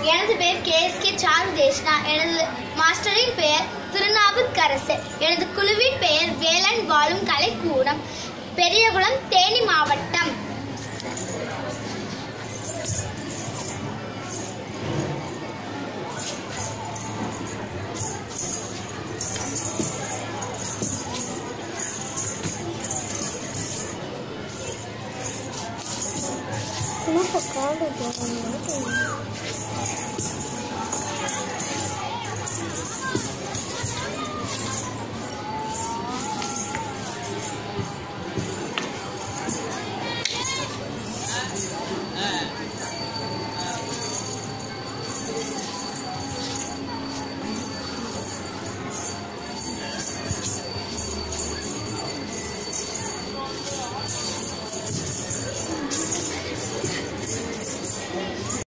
எனது பெயர் KSK சாருதேஷ்னா. எனது மாஸ்டரின் பெயர் திருநாவுக்கரசு. எனது குழுவின் பெயர் வேலன் வாழும் கலைக்கூடம், பெரியகுளம், தேனி மாவட்டம். No, por favor,